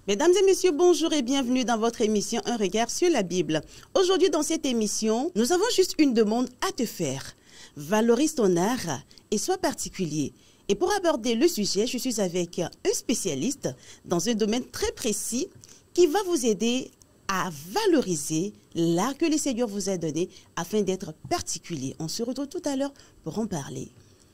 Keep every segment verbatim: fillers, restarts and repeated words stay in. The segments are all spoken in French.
Mesdames et messieurs, bonjour et bienvenue dans votre émission Un regard sur la Bible. Aujourd'hui, dans cette émission, nous avons juste une demande à te faire. Valorise ton art et sois particulier. Et pour aborder le sujet, je suis avec un spécialiste dans un domaine très précis qui va vous aider à valoriser l'art que le Seigneur vous a donné afin d'être particulier. On se retrouve tout à l'heure pour en parler.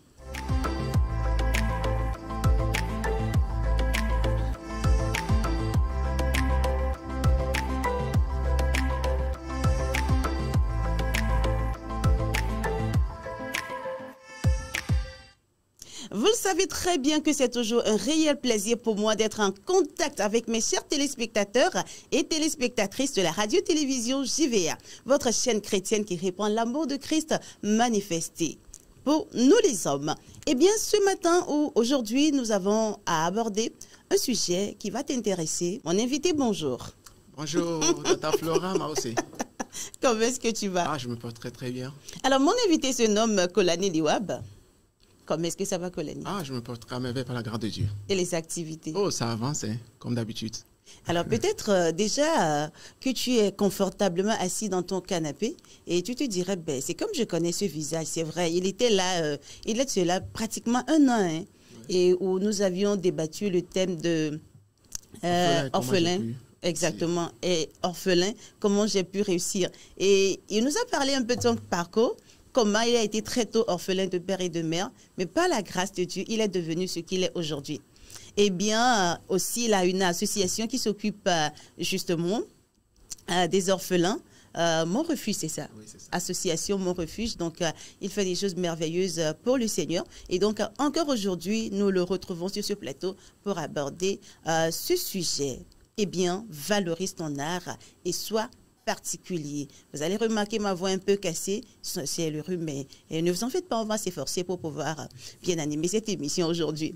Vous le savez très bien que c'est toujours un réel plaisir pour moi d'être en contact avec mes chers téléspectateurs et téléspectatrices de la radio-télévision J V A, votre chaîne chrétienne qui répand l'amour de Christ manifesté pour nous les hommes. Eh bien, ce matin ou aujourd'hui, nous avons à aborder un sujet qui va t'intéresser. Mon invité, bonjour. Bonjour, Tata Flora, moi aussi. Comment est-ce que tu vas? Ah, je me porte très très bien. Alors, mon invité se nomme Kolani Liwab. Comment est-ce que ça va, Kolani? Ah, je me porte à merveille par la grâce de Dieu. Et les activités? Oh, ça avance, hein, comme d'habitude. Alors, peut-être euh, déjà euh, que tu es confortablement assis dans ton canapé et tu te dirais, ben, c'est comme je connais ce visage, c'est vrai. Il était là, euh, il est là pratiquement un an, hein, ouais. Et où nous avions débattu le thème de euh, orphelin. Exactement, et orphelin, comment j'ai pu réussir. Et il nous a parlé un peu de son parcours. Comment il a été très tôt orphelin de père et de mère, mais par la grâce de Dieu, il est devenu ce qu'il est aujourd'hui. Eh bien, aussi, il a une association qui s'occupe euh, justement euh, des orphelins. Euh, Mon Refuge, c'est ça. Oui, ça. Association Mon Refuge. Donc, euh, il fait des choses merveilleuses pour le Seigneur. Et donc, euh, encore aujourd'hui, nous le retrouvons sur ce plateau pour aborder euh, ce sujet. Eh bien, valorise ton art et sois particulier. Vous allez remarquer ma voix un peu cassée, c'est le rhume, mais ne vous en faites pas, on va s'efforcer pour pouvoir bien animer cette émission aujourd'hui.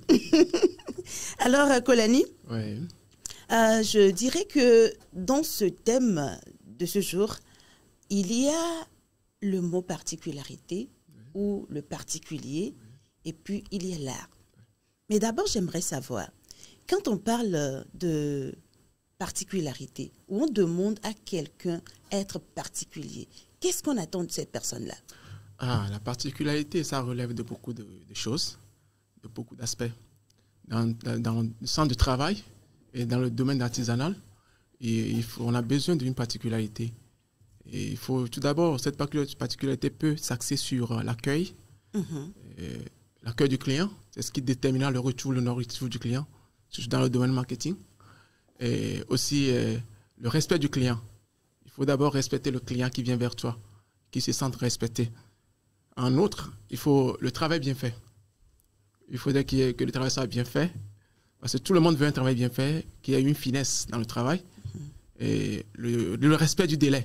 Alors, Kolani, oui. euh, je dirais que dans ce thème de ce jour, il y a le mot particularité oui. ou le particulier, oui. et puis il y a l'art. Mais d'abord, j'aimerais savoir, quand on parle de particularité, où on demande à quelqu'un être particulier, qu'est-ce qu'on attend de cette personne-là? Ah, la particularité, ça relève de beaucoup de, de choses, de beaucoup d'aspects. Dans, dans, dans le centre de travail et dans le domaine artisanal, et il faut, on a besoin d'une particularité. Et il faut tout d'abord, cette particularité peut s'axer sur l'accueil, mm-hmm. l'accueil du client, c'est ce qui déterminera le retour, le non-retour du client, dans le domaine marketing. Et aussi euh, le respect du client. Il faut d'abord respecter le client qui vient vers toi, qui se sente respecté. En outre, il faut le travail bien fait. Il faudrait qu'il y ait, que le travail soit bien fait, parce que tout le monde veut un travail bien fait, qu'il y ait une finesse dans le travail. Mm-hmm. Et le, le respect du délai.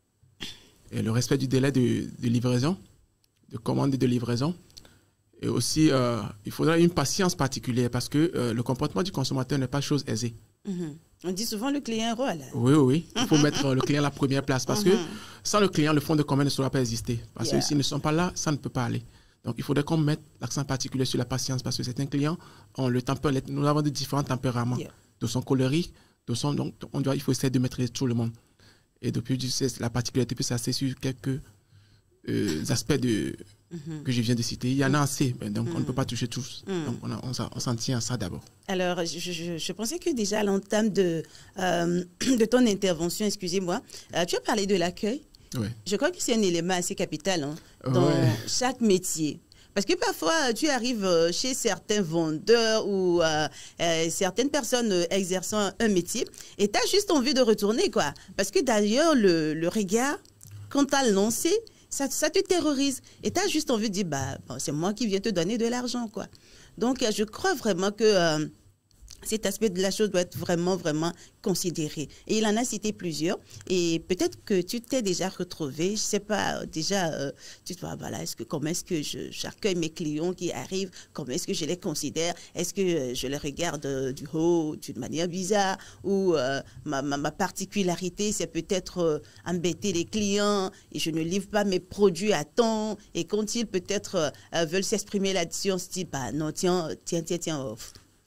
Et le respect du délai de, de livraison, de commande et de livraison. Et aussi, euh, il faudrait une patience particulière, parce que euh, le comportement du consommateur n'est pas chose aisée. Mmh. On dit souvent le client roi. Là. Oui, oui, il faut mettre le client à la première place parce mmh. que sans le client, le fonds de commerce ne saura pas exister. Parce yeah. que s'ils ne sont pas là, ça ne peut pas aller. Donc, il faudrait qu'on mette l'accent particulier sur la patience parce que certains clients ont le tempère, nous avons de différents tempéraments, yeah. de son colérique, de son, donc on doit, il faut essayer de maîtriser tout le monde. Et depuis, la particularité peut s'asseoir sur quelques euh, aspects de, mm-hmm. que je viens de citer. Il y en a assez, donc mm. on ne peut pas toucher tous. Mm. Donc on, a, on, on s'en tient à ça d'abord. Alors, je, je, je pensais que déjà à l'entame de, euh, de ton intervention, excusez-moi, euh, tu as parlé de l'accueil. Oui. Je crois que c'est un élément assez capital hein, dans ouais. chaque métier. Parce que parfois, tu arrives chez certains vendeurs ou euh, euh, certaines personnes exerçant un métier et tu as juste envie de retourner, quoi. Parce que d'ailleurs, le, le regard, quand tu as lancé, ça, ça te terrorise. Et tu as juste envie de dire, bah, bon, c'est moi qui viens te donner de l'argent, quoi. Donc, je crois vraiment que euh, cet aspect de la chose doit être vraiment, vraiment considéré. Et il en a cité plusieurs. Et peut-être que tu t'es déjà retrouvé, je ne sais pas, déjà, euh, tu te dis, voilà, est-ce que, comment est-ce que j'accueille mes clients qui arrivent, comment est-ce que je les considère, est-ce que euh, je les regarde euh, du haut, d'une manière bizarre, ou euh, ma, ma, ma particularité, c'est peut-être euh, embêter les clients, et je ne livre pas mes produits à temps, et quand ils peut-être euh, veulent s'exprimer là-dessus, on se dit, bah non, tiens, tiens, tiens, tiens, off.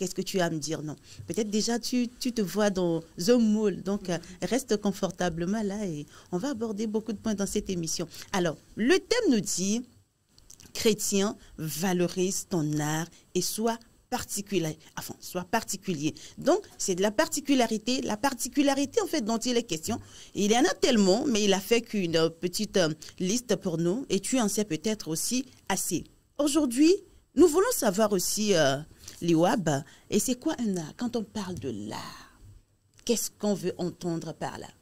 qu'est-ce que tu as à me dire? Non. Peut-être déjà tu, tu te vois dans un moule. Donc, euh, reste confortablement là et on va aborder beaucoup de points dans cette émission. Alors, le thème nous dit « Chrétien, valorise ton art et sois particulier. » Enfin, sois particulier. Donc, c'est de la particularité. La particularité, en fait, dont il est question. Il y en a tellement, mais il a fait qu'une petite euh, liste pour nous et tu en sais peut-être aussi assez. Aujourd'hui, nous voulons savoir aussi, euh, Liwab, et c'est quoi un art? Quand on parle de l'art, qu'est-ce qu'on veut entendre par là?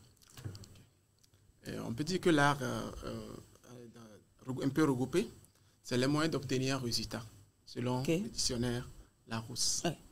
Et on peut dire que l'art, euh, euh, un peu regroupé, c'est les moyens d'obtenir un résultat, selon okay. le dictionnaire Larousse. Ouais.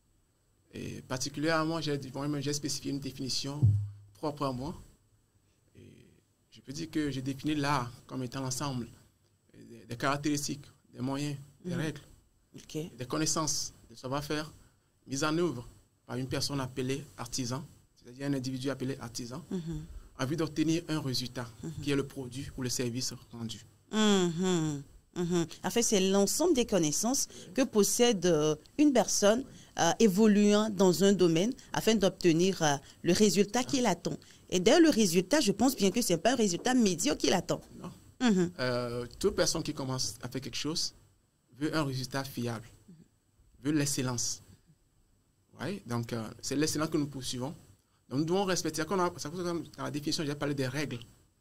Et particulièrement, j'ai spécifié une définition propre à moi. Et je peux dire que j'ai défini l'art comme étant l'ensemble des, des caractéristiques, des moyens, des mmh. règles, okay. des connaissances, des savoir-faire mises en œuvre par une personne appelée artisan, c'est-à-dire un individu appelé artisan, mmh. en vue d'obtenir un résultat mmh. qui est le produit ou le service rendu. Mmh. Mmh. En fait, c'est l'ensemble des connaissances que possède euh, une personne euh, évoluant dans un domaine afin d'obtenir euh, le résultat qu'il attend. Et d'ailleurs, le résultat, je pense bien que ce n'est pas un résultat médiocre qu'il attend. Non. Mmh. Euh, toute personne qui commence à faire quelque chose veut un résultat fiable, veut l'excellence. Ouais, donc, euh, c'est l'excellence que nous poursuivons. Donc, nous devons respecter. Quand on a, ça, dans la définition, j'ai parlé des règles.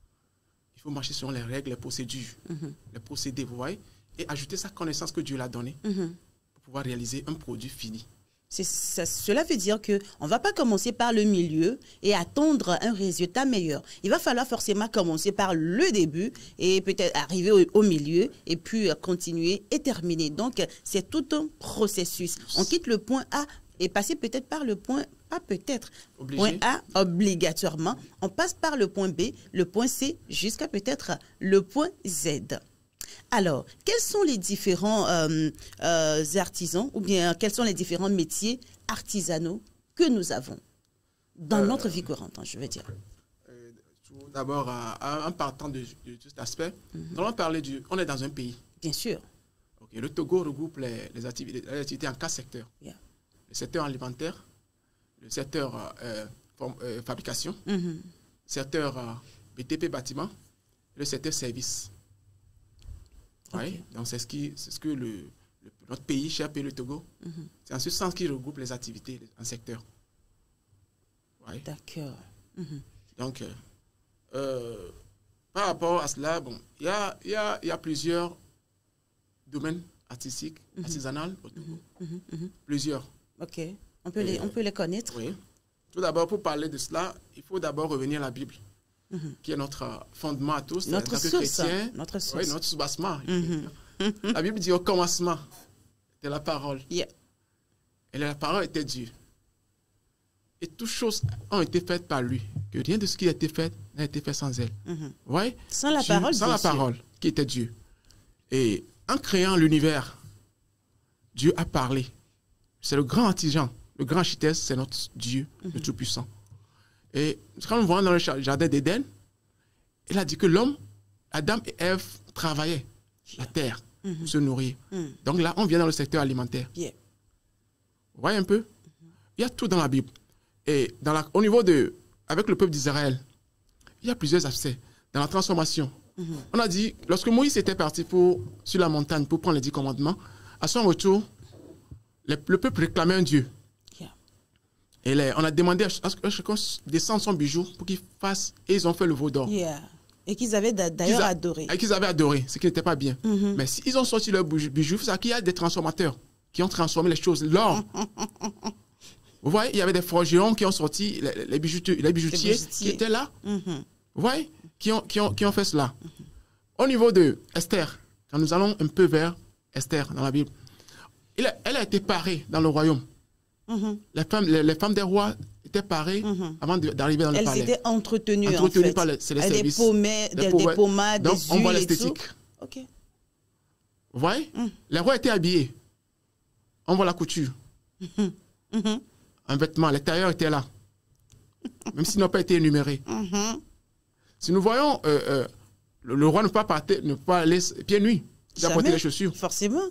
Il faut marcher selon les règles, les procédures, mm-hmm. les procédés, vous voyez, et ajouter sa connaissance que Dieu l'a donnée mm-hmm. pour pouvoir réaliser un produit fini. Ça, cela veut dire qu'on ne va pas commencer par le milieu et attendre un résultat meilleur. Il va falloir forcément commencer par le début et peut-être arriver au, au milieu et puis continuer et terminer. Donc, c'est tout un processus. On quitte le point A et passer peut-être par le point A, peut-être. Point A, obligatoirement. On passe par le point B, le point C, jusqu'à peut-être le point Z. Alors, quels sont les différents euh, euh, artisans ou bien quels sont les différents métiers artisanaux que nous avons dans euh, notre vie courante, hein, je veux dire? Euh, tout d'abord, en partant de, de, de cet aspect, mm-hmm. nous allons parler du... On est dans un pays. Bien sûr. Okay, le Togo regroupe les, les, activités, les activités en quatre secteurs. Yeah. Le secteur alimentaire, le secteur euh, form, euh, fabrication, mm-hmm. le secteur euh, B T P bâtiment, le secteur service. Okay. Ouais, donc c'est ce, ce que le, le, notre pays, cher pays, le Togo, mm-hmm. c'est en ce sens qu'il regroupe les activités en secteur. Ouais. D'accord. Mm-hmm. Donc, euh, euh, par rapport à cela, bon, il y a, y, a, y a plusieurs domaines artistiques, mm-hmm. artisanaux au Togo. Mm-hmm. Mm-hmm. Plusieurs. Ok, on peut, les, on peut les connaître. Oui. Tout d'abord, pour parler de cela, il faut d'abord revenir à la Bible, mm-hmm. qui est notre fondement à tous. Notre source. Chrétien, notre source. Oui, notre soubassement. Mm-hmm. La Bible dit au commencement de la parole. Yeah. Et la parole était Dieu. Et toutes choses ont été faites par lui. Que rien de ce qui a été fait n'a été fait sans elle. Mm-hmm. Ouais? Sans la Dieu, parole, Sans la parole, qui était Dieu. Et en créant l'univers, Dieu a parlé. C'est le grand artisan, le grand architecte, c'est notre Dieu, mm-hmm. le Tout-Puissant. Et quand nous voyons dans le jardin d'Éden, il a dit que l'homme, Adam et Ève, travaillaient la terre mm-hmm. pour se nourrir. Mm-hmm. Donc là, on vient dans le secteur alimentaire. Yeah. Vous voyez un peu? Mm-hmm. Il y a tout dans la Bible. Et dans la, au niveau de, avec le peuple d'Israël, il y a plusieurs aspects. Dans la transformation, mm-hmm. on a dit, lorsque Moïse était parti pour, sur la montagne pour prendre les dix commandements, à son retour, le, le peuple réclamait un Dieu. Yeah. Et les, on a demandé à ce que chacun descende son bijou pour qu'il fasse, et ils ont fait le veau d'or. Yeah. Et qu'ils avaient d'ailleurs adoré. Et qu'ils avaient adoré, ce qui n'était pas bien. Mm-hmm. Mais s'ils ont sorti leur bijou, c'est qu'il y a des transformateurs qui ont transformé les choses. L'or. Vous voyez, il y avait des forgerons qui ont sorti, les, les, bijoutiers, les bijoutiers, les bijoutiers qui étaient là. Mm-hmm. Vous voyez, qui ont, qui ont, qui ont fait cela. Mm-hmm. Au niveau de Esther, quand nous allons un peu vers Esther dans la Bible, il a, elle a été parée dans le royaume. Mm-hmm. les, femmes, les, les femmes des rois étaient parées mm-hmm. avant d'arriver dans le Elles palais. Elles étaient entretenues, entretenues en fait. par les, les Elles services. Des, pommets, des, des pommades, donc, des huiles on voit l'esthétique. Okay. Vous voyez, mm. les rois étaient habillés. On voit la couture. Mm-hmm. Mm-hmm. Un vêtement, les tailleurs étaient là. Même s'ils n'ont pas été énumérés. Mm-hmm. Si nous voyons, euh, euh, le, le roi ne peut pas, partir, ne peut pas aller pieds nus. Il a porté les chaussures. Forcément.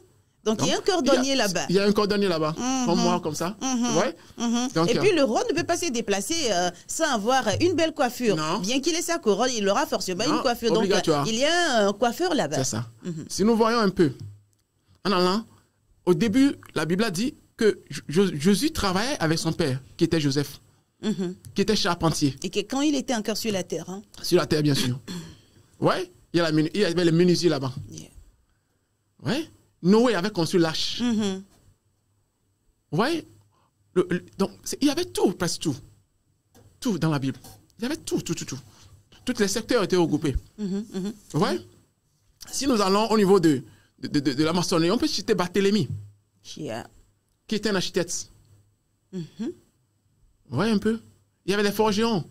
Donc, Donc, il y a un cordonnier là-bas. Il y a un cordonnier là-bas, mm-hmm. comme moi, comme ça. Mm-hmm. Ouais. Mm-hmm. Donc, et puis, le roi ne peut pas se déplacer euh, sans avoir une belle coiffure. Non. Bien qu'il ait sa couronne, il aura forcément non, une coiffure. Donc, euh, il y a un coiffeur là-bas. C'est ça. Mm-hmm. Si nous voyons un peu, en allant, au début, la Bible a dit que Jésus travaillait avec son père, qui était Joseph, mm-hmm. qui était charpentier. Et que quand il était encore sur la terre. Hein? Sur la terre, bien sûr. Ouais, il y, a la, il y avait les menuisiers là-bas. Yeah. Ouais. Noé avait construit l'arche. Mm-hmm. Vous voyez? Le, le, donc, il y avait tout, presque tout. Tout dans la Bible. Il y avait tout, tout, tout, tout. Tous les secteurs étaient regroupés. Mm-hmm. Mm-hmm. Vous voyez? Si nous allons au niveau de, de, de, de, de la maçonnerie, on peut citer Barthélemy, yeah. qui était un architecte. Mm-hmm. Vous voyez un peu? Il y avait les forgerons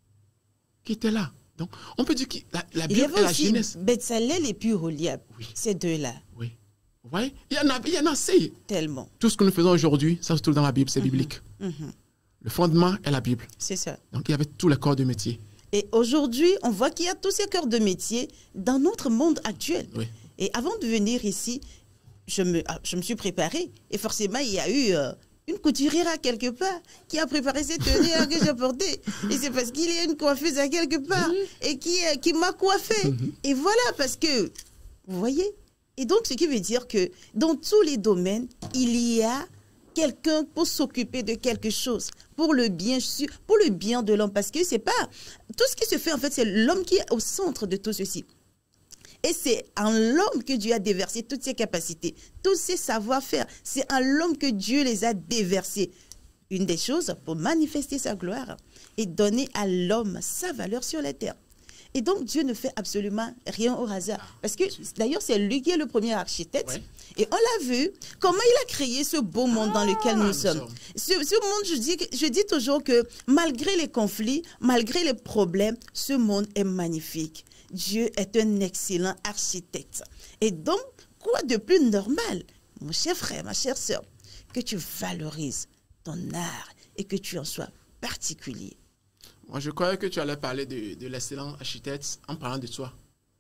qui étaient là. Donc, on peut dire que la, la Bible est la jeunesse. Bezalel et puis Oholiab, oui. Ces deux-là. Oui. Oui, il y en a, il y en a assez. Tellement. Tout ce que nous faisons aujourd'hui, ça se trouve dans la Bible, c'est mm-hmm. biblique. Mm-hmm. Le fondement est la Bible. C'est ça. Donc, il y avait tous les corps de métier. Et aujourd'hui, on voit qu'il y a tous ces corps de métier dans notre monde actuel. Oui. Et avant de venir ici, je me, je me suis préparée. Et forcément, il y a eu euh, une couturière à quelque part qui a préparé cette tenue que j'ai portée. Et c'est parce qu'il y a une coiffeuse à quelque part mm-hmm. et qui, euh, qui m'a coiffée. Mm-hmm. Et voilà, parce que, vous voyez. Et donc, ce qui veut dire que dans tous les domaines, il y a quelqu'un pour s'occuper de quelque chose, pour le bien, pour le bien de l'homme. Parce que c'est pas... Tout ce qui se fait, en fait, c'est l'homme qui est au centre de tout ceci. Et c'est en l'homme que Dieu a déversé toutes ses capacités, tous ses savoir-faire. C'est en l'homme que Dieu les a déversés. Une des choses pour manifester sa gloire et donner à l'homme sa valeur sur la terre. Et donc, Dieu ne fait absolument rien au hasard. Parce que, d'ailleurs, c'est lui qui est le premier architecte. Ouais. Et on l'a vu, comment il a créé ce beau monde ah, dans lequel nous, nous sommes. sommes. Ce, ce monde, je dis, je dis toujours que malgré les conflits, malgré les problèmes, ce monde est magnifique. Dieu est un excellent architecte. Et donc, quoi de plus normal, mon cher frère, ma chère sœur, que tu valorises ton art et que tu en sois particulier. Moi, je croyais que tu allais parler de, de l'excellent architecte en parlant de toi.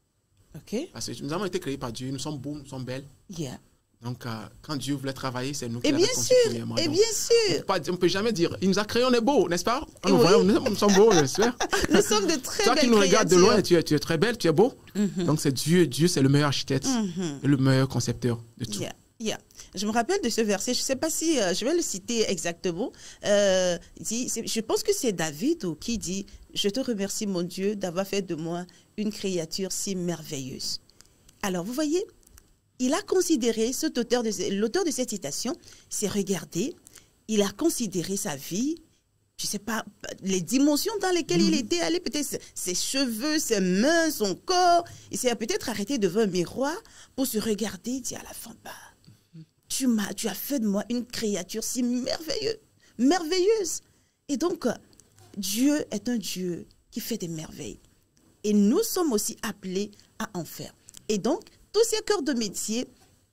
Ok. Parce que nous avons été créés par Dieu, nous sommes beaux, nous sommes belles. Yeah. Donc, euh, quand Dieu voulait travailler, c'est nous qui l'avons construit premièrement. Et bien sûr. On ne peut jamais dire, il nous a créés, on est beaux, n'est-ce pas? On nous, oui. voit, nous, nous sommes beaux, j'espère. Nous sommes de très Toi belles qui nous regardes de créatures. loin, tu es, tu es très belle, tu es beau. Mm-hmm. Donc, c'est Dieu, Dieu c'est le meilleur architecte mm-hmm. et le meilleur concepteur de tout. Yeah. Yeah. Je me rappelle de ce verset, je ne sais pas si euh, je vais le citer exactement. Euh, dit, je pense que c'est David ou qui dit « Je te remercie, mon Dieu, d'avoir fait de moi une créature si merveilleuse. » Alors, vous voyez, il a considéré, cet auteur de, l'auteur de cette citation, s'est regardé, il a considéré sa vie, je ne sais pas, les dimensions dans lesquelles mmh. il était allé, peut-être ses cheveux, ses mains, son corps. Il s'est peut-être arrêté devant un miroir pour se regarder et dire à la fin, bah, tu, m'as, tu as fait de moi une créature si merveilleuse, merveilleuse. Et donc, Dieu est un Dieu qui fait des merveilles. Et nous sommes aussi appelés à en faire. Et donc, tous ces corps de métier,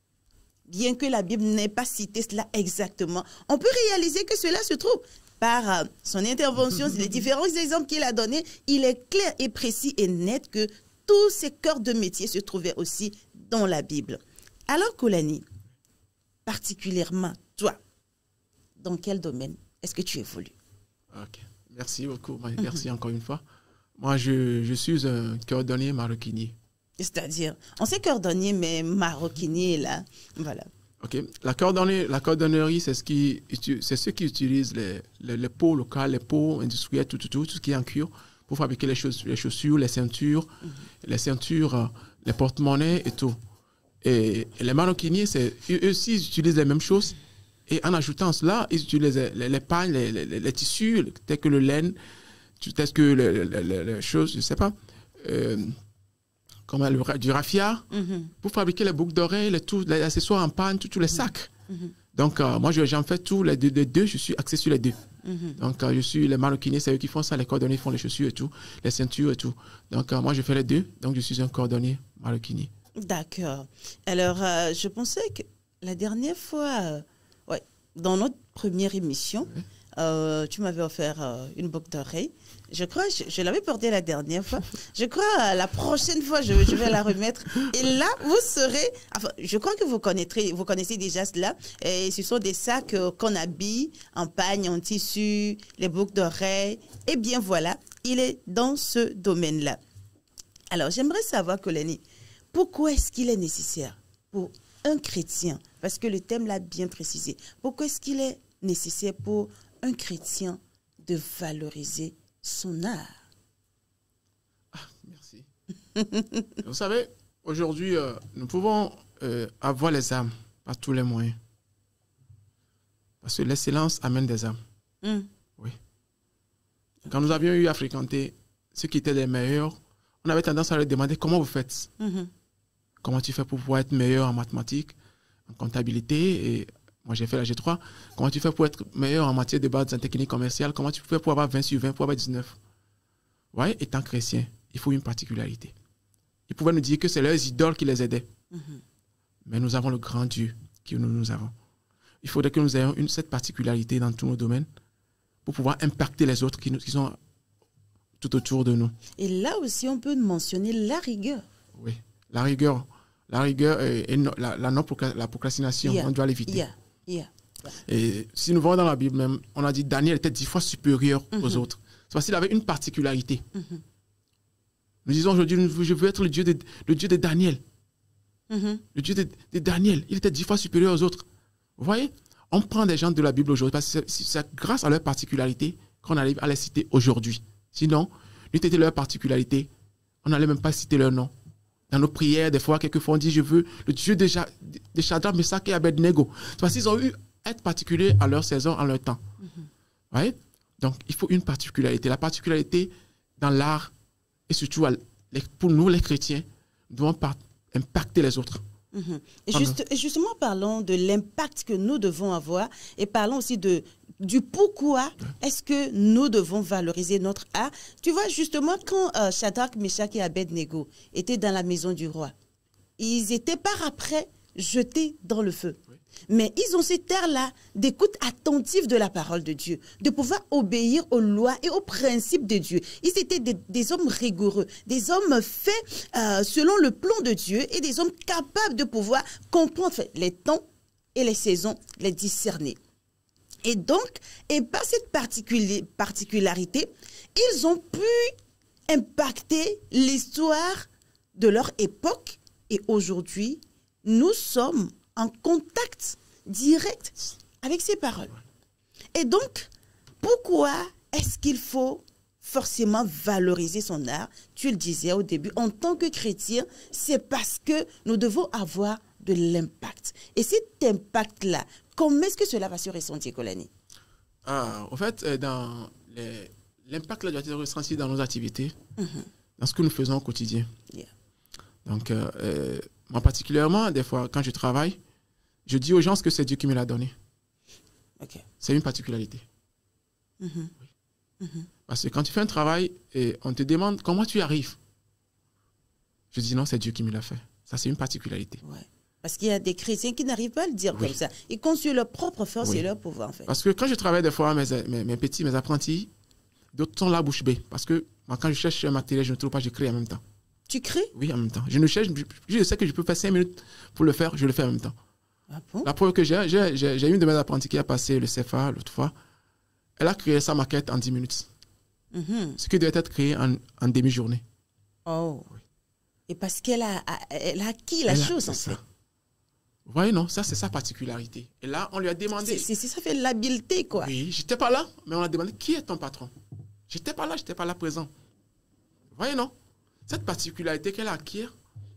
bien que la Bible n'ait pas cité cela exactement, on peut réaliser que cela se trouve par euh, son intervention, les différents exemples qu'il a donnés. Il est clair et précis et net que tous ces corps de métier se trouvaient aussi dans la Bible. Alors, Kolani, particulièrement toi, dans quel domaine est-ce que tu évolues? Ok, merci beaucoup. Merci mm-hmm. encore une fois. Moi, je, je suis un cordonnier maroquinier. C'est-à-dire, on sait cordonnier, mais maroquinier, là, voilà. Ok, la, cordonnerie, la cordonnerie, c'est ce qui, c'est ceux qui utilisent les, les, les peaux locales, les peaux industrielles, tout, tout, tout, tout ce qui est en cuir pour fabriquer les chaussures, les, chaussures, les ceintures, mm-hmm. les ceintures, les porte-monnaies et tout. Et, et les maroquiniers, c'est, eux aussi, ils utilisent les mêmes choses. Et en ajoutant cela, ils utilisent les, les, les pagnes, les, les, les, les tissus, tels que le laine, tels que les, les, les, les choses, je ne sais pas, euh, comme le, du raffia, mm-hmm. pour fabriquer les boucles d'oreilles, les, les accessoires en panne, tous les sacs. Mm-hmm. Donc, euh, moi, j'en fais tout, les deux, les deux, je suis axé sur les deux. Mm-hmm. Donc, euh, je suis les maroquiniers, c'est eux qui font ça, les cordonniers font les chaussures et tout, les ceintures et tout. Donc, euh, moi, je fais les deux, donc je suis un cordonnier maroquinier. D'accord. Alors, euh, je pensais que la dernière fois, euh, ouais, dans notre première émission, oui. euh, tu m'avais offert euh, une boucle d'oreille. Je crois, je, je l'avais portée la dernière fois. Je crois, euh, la prochaine fois, je, je vais la remettre. Et là, vous serez... Enfin, je crois que vous connaîtrez, vous connaissez déjà cela. Et ce sont des sacs euh, qu'on habille en pagne, en tissu, les boucles d'oreilles. Eh bien, voilà, il est dans ce domaine-là. Alors, j'aimerais savoir, Kolani, pourquoi est-ce qu'il est nécessaire pour un chrétien, parce que le thème l'a bien précisé, pourquoi est-ce qu'il est nécessaire pour un chrétien de valoriser son art? Ah, merci. Vous savez, aujourd'hui, euh, nous pouvons euh, avoir les âmes par tous les moyens. Parce que l'excellence amène des âmes. Mm. Oui. Quand nous avions eu à fréquenter ceux qui étaient les meilleurs, on avait tendance à leur demander comment vous faites. Mm-hmm. Comment tu fais pour pouvoir être meilleur en mathématiques, en comptabilité, et moi j'ai fait la G trois. Comment tu fais pour être meilleur en matière de base en technique commerciale? Comment tu fais pour avoir vingt sur vingt, pour avoir dix-neuf? Vous voyez, étant chrétien, il faut une particularité. Ils pouvaient nous dire que c'est leurs idoles qui les aidaient. Mm-hmm. Mais nous avons le grand Dieu que nous, nous avons. Il faudrait que nous ayons une, cette particularité dans tous nos domaines pour pouvoir impacter les autres qui, nous, qui sont tout autour de nous. Et là aussi, on peut mentionner la rigueur. Oui. La rigueur, la rigueur et, et no, la, la, non la procrastination, yeah. on doit l'éviter. Yeah. Yeah. Yeah. Et si nous voyons dans la Bible même, on a dit Daniel était dix fois supérieur mm-hmm. aux autres. C'est parce qu'il avait une particularité. Mm-hmm. Nous disons aujourd'hui, je veux être le Dieu de, le Dieu de Daniel. Mm-hmm. Le Dieu de, de Daniel, il était dix fois supérieur aux autres. Vous voyez, on prend des gens de la Bible aujourd'hui parce que c'est grâce à leur particularité qu'on arrive à les citer aujourd'hui. Sinon, n'eût été leur particularité, on n'allait même pas citer leur nom. Dans nos prières, des fois, quelquefois, on dit, je veux le Dieu de, de Shadrach, Meshach et Abednego. C'est parce qu'ils ont eu à être particuliers à leur saison, à leur temps. Mm-hmm. Ouais? Donc, il faut une particularité. La particularité dans l'art, et surtout pour nous, les chrétiens, nous devons impacter les autres. Mm-hmm. Et, juste, et justement, parlons de l'impact que nous devons avoir et parlons aussi de, du pourquoi est-ce que nous devons valoriser notre art. Tu vois, justement, quand euh, Shadrach, Meshach et Abednego étaient dans la maison du roi, ils étaient par après jetés dans le feu. Oui. Mais ils ont cette air-là d'écoute attentive de la parole de Dieu, de pouvoir obéir aux lois et aux principes de Dieu. Ils étaient des, des hommes rigoureux, des hommes faits euh, selon le plan de Dieu et des hommes capables de pouvoir comprendre les temps et les saisons, les discerner. Et donc, et par cette particularité, ils ont pu impacter l'histoire de leur époque. Et aujourd'hui, nous sommes en contact direct avec ces paroles. Et donc, pourquoi est-ce qu'il faut forcément valoriser son art? Tu le disais au début, en tant que chrétien, c'est parce que nous devons avoir de l'impact. Et cet impact-là, comment est-ce que cela va se ressentir, Kolani? Ah, en fait, dans l'impact doit être ressenti dans nos activités, mm-hmm. dans ce que nous faisons au quotidien. Yeah. Donc, euh, euh, moi particulièrement, des fois, quand je travaille, je dis aux gens que c'est Dieu qui me l'a donné. Okay. C'est une particularité. Mm-hmm. Oui. Mm-hmm. Parce que quand tu fais un travail et on te demande comment tu y arrives, je dis non, c'est Dieu qui me l'a fait. Ça, c'est une particularité. Ouais. Parce qu'il y a des chrétiens qui n'arrivent pas à le dire oui. comme ça. Ils comptent sur leur propre force oui. et leur pouvoir, en fait. Parce que quand je travaille des fois, mes, mes, mes petits, mes apprentis, d'autres sont là bouche bée. Parce que moi, quand je cherche un matériel, je ne trouve pas, je crée en même temps. Tu crées? Oui, en même temps. Je ne cherche, je sais que je peux faire cinq minutes pour le faire, je le fais en même temps. Ah bon? La preuve que j'ai, j'ai, j'ai une de mes apprentis qui a passé le C F A l'autre fois. Elle a créé sa maquette en dix minutes. Mm-hmm. Ce qui doit être créé en, en demi-journée. Oh. Oui. Et parce qu'elle a, elle a acquis la elle chose, a, en fait. Ça. Vous voyez, non, ça, c'est sa particularité. Et là, on lui a demandé... C'est, c'est, ça fait l'habileté, quoi. Oui, j'étais pas là, mais on a demandé, qui est ton patron? J'étais pas là, j'étais pas là présent. Vous voyez, non? Cette particularité qu'elle acquiert,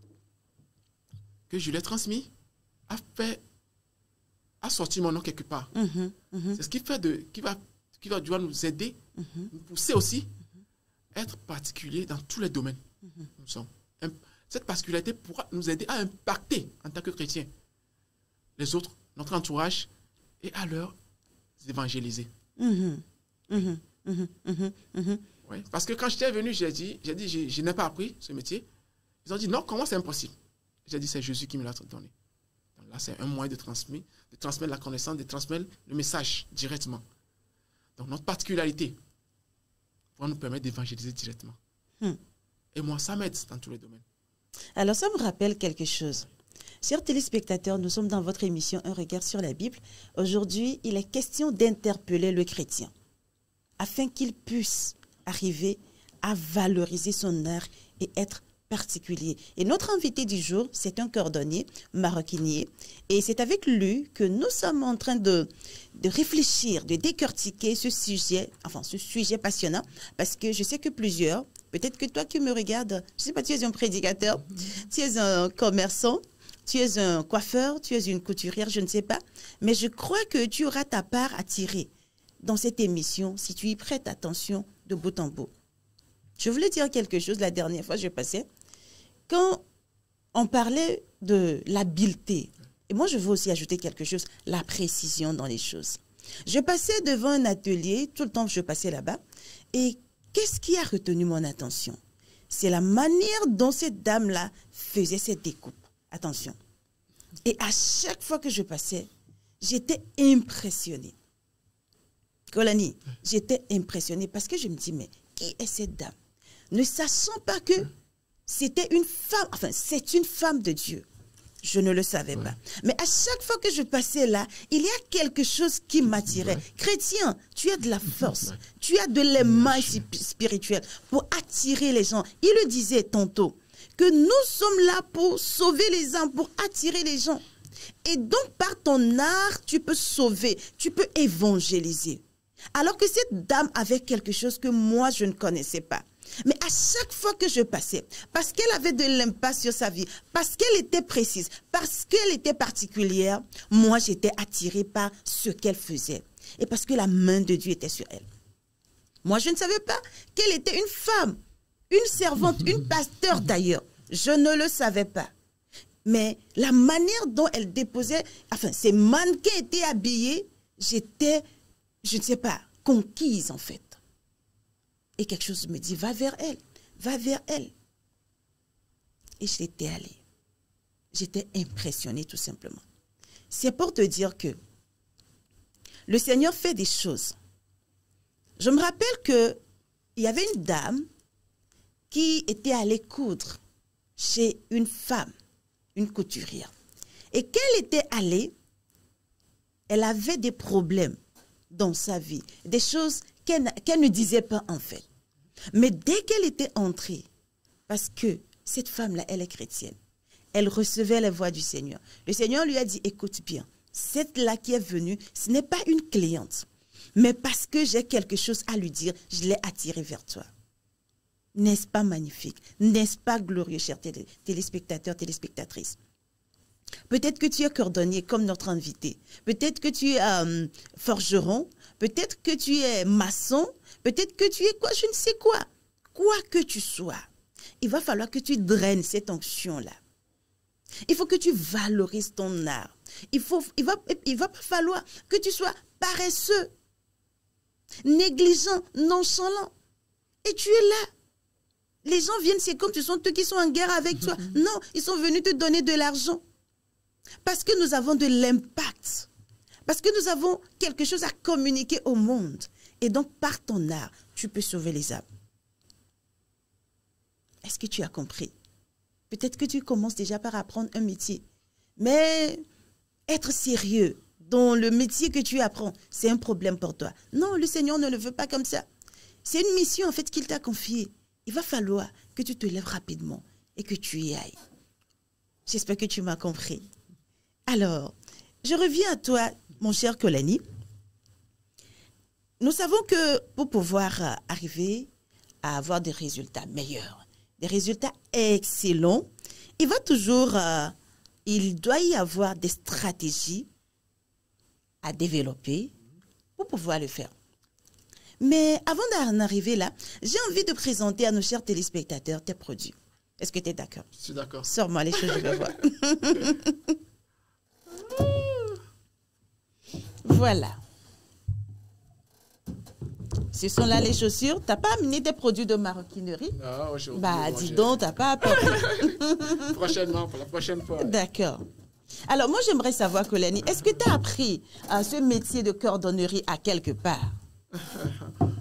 que je lui ai transmise, a fait, a sorti mon nom quelque part. Mm-hmm, mm-hmm. C'est ce qui fait de, qui va, qui va doit nous aider, mm-hmm. nous pousser aussi, mm-hmm. être particulier dans tous les domaines. Mm-hmm. Nous sommes. Cette particularité pourra nous aider à impacter en tant que chrétiens les autres, notre entourage, et à leur évangéliser. Mm-hmm. Mm-hmm. Mm-hmm. Mm-hmm. Oui, parce que quand j'étais venu, j'ai dit, j'ai dit, je, je n'ai pas appris ce métier. Ils ont dit, non, comment c'est impossible? J'ai dit, c'est Jésus qui me l'a donné. Donc là, c'est un moyen de transmettre, de transmettre la connaissance, de transmettre le message directement. Donc, notre particularité va nous permettre d'évangéliser directement. Hmm. Et moi, ça m'aide dans tous les domaines. Alors, ça me rappelle quelque chose. Chers téléspectateurs, nous sommes dans votre émission Un regard sur la Bible. Aujourd'hui, il est question d'interpeller le chrétien afin qu'il puisse arriver à valoriser son art et être particulier. Et notre invité du jour, c'est un cordonnier maroquinier. Et c'est avec lui que nous sommes en train de, de réfléchir, de décortiquer ce sujet, enfin ce sujet passionnant, parce que je sais que plusieurs, peut-être que toi qui me regardes, je ne sais pas, tu es un prédicateur, mm-hmm. tu es un commerçant, tu es un coiffeur, tu es une couturière, je ne sais pas, mais je crois que tu auras ta part à tirer dans cette émission si tu y prêtes attention de bout en bout. Je voulais dire quelque chose la dernière fois, je passais. Quand on parlait de l'habileté, et moi je veux aussi ajouter quelque chose, la précision dans les choses. Je passais devant un atelier, tout le temps que je passais là-bas, et qu'est-ce qui a retenu mon attention? C'est la manière dont cette dame-là faisait cette découpe. Attention. Et à chaque fois que je passais, j'étais impressionnée. Kolani, j'étais impressionnée parce que je me dis, mais qui est cette dame? Ne sachant pas que c'était une femme, enfin, c'est une femme de Dieu. Je ne le savais ouais. pas. Mais à chaque fois que je passais là, il y a quelque chose qui m'attirait. Ouais. Chrétien, tu as de la force, ouais. tu as de l'émail spirituel pour attirer les gens. Il le disait tantôt, que nous sommes là pour sauver les âmes, pour attirer les gens. Et donc, par ton art, tu peux sauver, tu peux évangéliser. Alors que cette dame avait quelque chose que moi, je ne connaissais pas. Mais à chaque fois que je passais, parce qu'elle avait de l'impact sur sa vie, parce qu'elle était précise, parce qu'elle était particulière, moi j'étais attirée par ce qu'elle faisait. Et parce que la main de Dieu était sur elle. Moi je ne savais pas qu'elle était une femme, une servante, une pasteur d'ailleurs. Je ne le savais pas. Mais la manière dont elle déposait, enfin ces mannequins étaient habillés, j'étais, je ne sais pas, conquise en fait. Et quelque chose me dit, va vers elle, va vers elle. Et j'étais allée. J'étais impressionnée tout simplement. C'est pour te dire que le Seigneur fait des choses. Je me rappelle qu'il y avait une dame qui était allée coudre chez une femme, une couturière. Et qu'elle était allée, elle avait des problèmes dans sa vie, des choses qu'elle qu'elle ne disait pas en fait. Mais dès qu'elle était entrée, parce que cette femme-là, elle est chrétienne, elle recevait la voix du Seigneur. Le Seigneur lui a dit, écoute bien, cette-là qui est venue, ce n'est pas une cliente, mais parce que j'ai quelque chose à lui dire, je l'ai attirée vers toi. N'est-ce pas magnifique? N'est-ce pas glorieux, chers téléspectateurs, téléspectatrices? Peut-être que tu es cordonnier comme notre invité. Peut-être que tu es euh, forgeron. Peut-être que tu es maçon. Peut-être que tu es quoi, je ne sais quoi. Quoi que tu sois, il va falloir que tu draines cette onction-là. Il faut que tu valorises ton art. Il faut, il va, il va pas falloir que tu sois paresseux, négligent, nonchalant. Et tu es là. Les gens viennent, c'est comme ce sont eux qui sont en guerre avec toi. Non, ils sont venus te donner de l'argent. Parce que nous avons de l'impact. Parce que nous avons quelque chose à communiquer au monde. Et donc, par ton art, tu peux sauver les âmes. Est-ce que tu as compris? Peut-être que tu commences déjà par apprendre un métier. Mais être sérieux dans le métier que tu apprends, c'est un problème pour toi. Non, le Seigneur ne le veut pas comme ça. C'est une mission en fait qu'il t'a confiée. Il va falloir que tu te lèves rapidement et que tu y ailles. J'espère que tu m'as compris. Alors, je reviens à toi, mon cher Kolani. Nous savons que pour pouvoir arriver à avoir des résultats meilleurs, des résultats excellents, il va toujours, euh, il doit y avoir des stratégies à développer pour pouvoir le faire. Mais avant d'en arriver là, j'ai envie de présenter à nos chers téléspectateurs tes produits. Est-ce que tu es d'accord? Je suis d'accord. Sors-moi les choses, je vais voir. Voilà. Ce sont là les chaussures. Tu n'as pas amené tes produits de maroquinerie? Non, aujourd'hui. Bah, dis donc, tu n'as pas apporté. Prochainement, pour la prochaine fois. D'accord. Alors, moi, j'aimerais savoir, Kolani, est-ce que tu as appris à ce métier de cordonnerie à quelque part?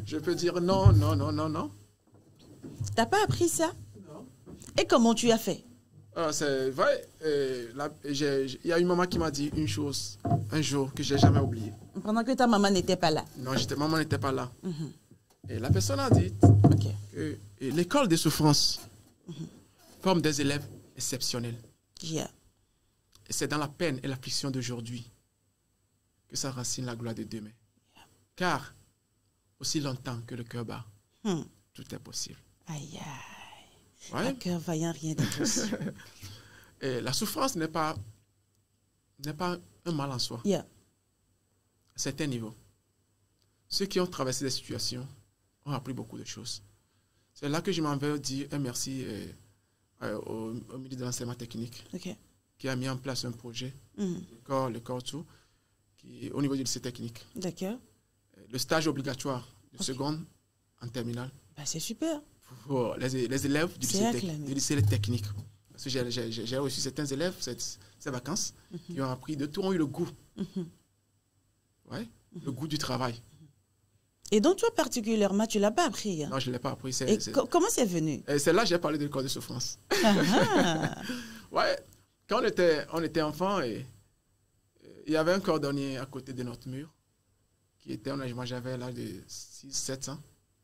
Je peux dire non, non, non, non, non. T'as pas appris ça? Non. Et comment tu as fait? Ah, c'est vrai. euh, là, j'ai- j'ai- Il y a une maman qui m'a dit une chose un jour que je n'ai jamais oublié. Pendant que ta maman n'était pas là. Non, j'étais, maman n'était pas là. Mhm. Et la personne a dit Ok. que et l'école des souffrances forme des élèves exceptionnels. Yeah. Et c'est dans la peine et l'affliction d'aujourd'hui que ça racine la gloire de demain. Car, aussi longtemps que le cœur bat, Hmm. tout est possible. Aïe, aïe. Ouais. Un cœur vaillant, rien d'impossible. Et la souffrance n'est pas, n'est pas un mal en soi. Yeah. À certains niveaux. Ceux qui ont traversé des situations ont appris beaucoup de choses. C'est là que je m'en vais dire un merci euh, euh, au, au ministre de l'enseignement technique Ok. qui a mis en place un projet, Mhm. le corps, le corps tout, qui, au niveau du lycée technique. D'accord. Le stage obligatoire de Ok. seconde en terminale Bah, c'est super. pour les, les élèves du C'est lycée, tec- acclamé. du lycée technique. Parce que j'ai- j'ai j'ai reçu certains élèves cette, ces vacances qui ont appris de tout, ont eu le goût. Mhm. Ouais, le goût du travail. Et donc, toi particulièrement, tu l'as pas appris. Hein? Non, je ne l'ai pas appris. Et C'est c'est- co- comment c'est venu? et c'est là que j'ai parlé de corps de souffrance. Ah, ah. Ouais, quand on était, on était enfant, et, euh, il y avait un cordonnier à côté de notre mur qui était en âge, moi j'avais l'âge de six sept ans.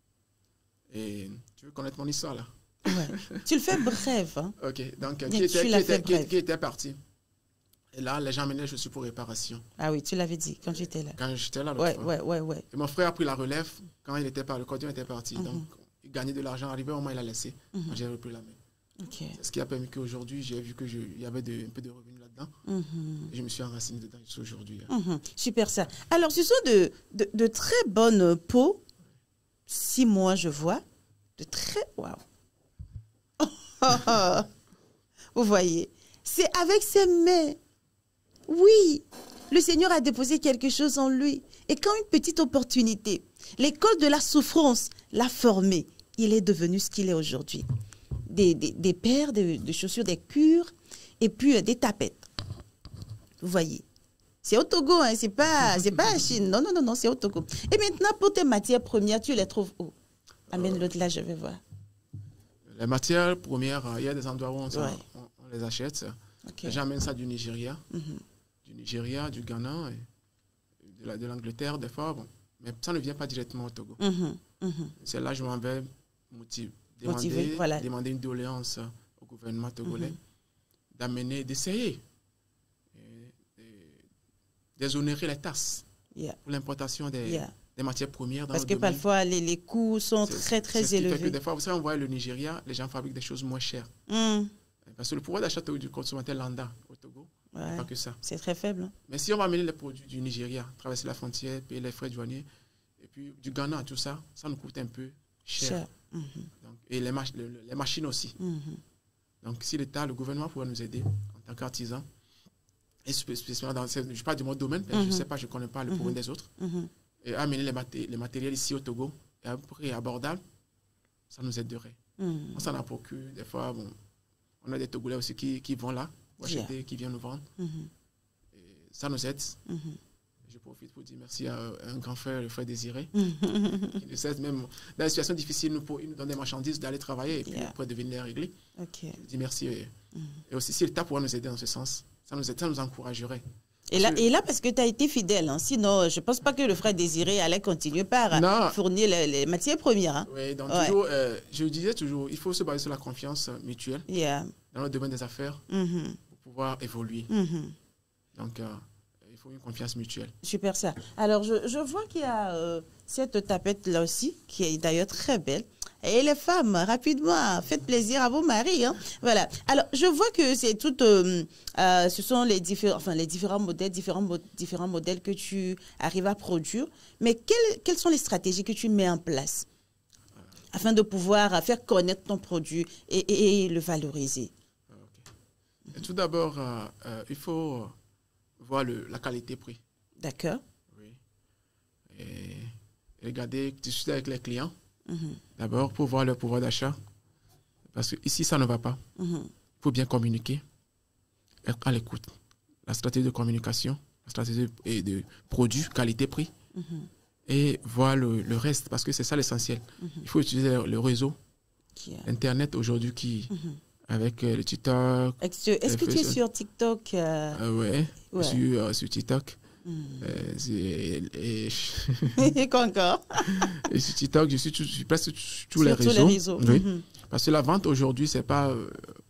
Et tu veux connaître mon histoire là? Ouais. Tu le fais bref. Hein? Ok, donc Mais qui tu était, qui, l'as était, fait qui- bref. qui était parti. Et là, les gens menaient, je suis pour réparation. Ah oui, tu l'avais dit quand tu étais là. Quand j'étais là, l'autre Ouais, fois. ouais, ouais, ouais. Et mon frère a pris la relève quand il était pas, le cordonnier était parti. Donc, il gagnait de l'argent. Arrivé au moment, il a laissé. Moi, j'ai repris la main. Ok. C'est ce qui a permis qu'aujourd'hui, j'ai vu qu'il y avait de, un peu de revenus là-dedans. Mhm. Et je me suis enraciné dedans jusqu'à aujourd'hui. hein. Mhm. Super ça. Alors, ce sont de, de, de très bonnes peaux. Six mois, je vois. De très... Waouh. Vous voyez, c'est avec ses mains. Oui, le Seigneur a déposé quelque chose en lui. Et quand une petite opportunité, l'école de la souffrance l'a formé, il est devenu ce qu'il est aujourd'hui. Des, des, des paires de, de chaussures, des cures et puis euh, des tapettes. Vous voyez. C'est au Togo, hein, c'est pas, c'est pas en Chine. Non, non, non, non, c'est au Togo. Et maintenant, pour tes matières premières, tu les trouves où? Amène l'autre là, je vais voir. Les matières premières, euh, il y a des endroits où on, s'en- Ouais. on- on les achète. Ok. J'amène ça du Nigeria, Mhm. du Nigeria, du Ghana, et de la- de l'Angleterre, des fois. Bon. Mais ça ne vient pas directement au Togo. Mhm. Mhm. C'est là que je m'en vais motiv- demander, Motiver, voilà. demander une doléance au gouvernement togolais d'amener, d'essayer euh, de- d'exonérer les taxes Yeah. pour l'importation des, Yeah. des matières premières dans Parce le que domaine. parfois, les, les coûts sont C'est- très, très c'est ce qui fait que élevés. des fois, vous savez, on voit le Nigeria, les gens fabriquent des choses moins chères. Mhm. Parce que le pouvoir d'achat du consommateur lambda au Togo, Ouais. pas que ça. C'est très faible. Hein. Mais si on va amener les produits du Nigeria, traverser la frontière, payer les frais douaniers, et puis du Ghana, tout ça, ça nous coûte un peu cher. Cher. Mhm. Donc, et les, mach- le- le- les machines aussi. Mhm. Donc, si l'État, le gouvernement pourrait nous aider en tant qu'artisan, et spé- spécialement dans, je ne parle de mon domaine, mais je Mhm. ne sais pas, je ne connais pas le problème des autres, Mhm. et amener les, maté- les matériels ici au Togo, et à un prix abordable, ça nous aiderait. Mhm. On s'en a procuré, des fois, bon, on a des Togolais aussi qui, qui vont là, pour Yeah. acheter, qui viennent nous vendre. Mhm. Et ça nous aide. Mhm. Je profite pour dire merci à un grand frère, le frère Désiré, Mhm. qui ne cesse même, dans des situations difficiles, nous, pour, il nous donne des marchandises, d'aller travailler, et puis Yeah. après de venir les régler. Ok. Je dis merci. Et, Mhm. et aussi, si l'État pourrait nous aider dans ce sens, ça nous, aide, ça nous encouragerait. Et là, Parce que- et là, parce que tu as été fidèle. Hein. Sinon, je ne pense pas que le frère Désiré allait continuer par Non. fournir les, les matières premières. Hein. Oui, donc Ouais. toujours, euh, je disais toujours, il faut se baser sur la confiance euh, mutuelle Yeah. dans le domaine des affaires Mhm. pour pouvoir évoluer. Mhm. Donc, euh, il faut une confiance mutuelle. Super ça. Alors, je, je vois qu'il y a euh, cette tapette-là aussi, qui est d'ailleurs très belle. Et les femmes, rapidement, faites plaisir à vos maris. Hein. Voilà. Alors, je vois que c'est tout... euh, euh, ce sont les, diffé- enfin, les différents modèles, différents, mo- différents modèles que tu arrives à produire. Mais quelles, quelles sont les stratégies que tu mets en place afin de pouvoir faire connaître ton produit et, et- et le valoriser? Ah, ok. Et tout d'abord, euh, euh, il faut euh, voir le, la qualité-prix. D'accord. Oui. Et regarder, discuter avec les clients. Mhm. D'abord, pour voir leur pouvoir d'achat. Parce que ici, ça ne va pas. Mhm. Il faut bien communiquer, être à l'écoute. La stratégie de communication, la stratégie de, et de produit, qualité-prix. Mhm. et voir le, le reste, parce que c'est ça l'essentiel. Mm-hmm. Il faut utiliser le, le réseau, yeah. Internet aujourd'hui qui... Mm-hmm. Avec euh, le TikTok. Est-ce est que tu es sur TikTok euh... euh, ouais, ouais, je suis euh, sur TikTok. Mm. Euh, et, et quoi encore? Et sur TikTok, je suis, tout, je suis presque sur tous les sur réseaux. Tous les réseaux. Oui. Mm-hmm. Parce que la vente aujourd'hui, ce n'est pas, euh,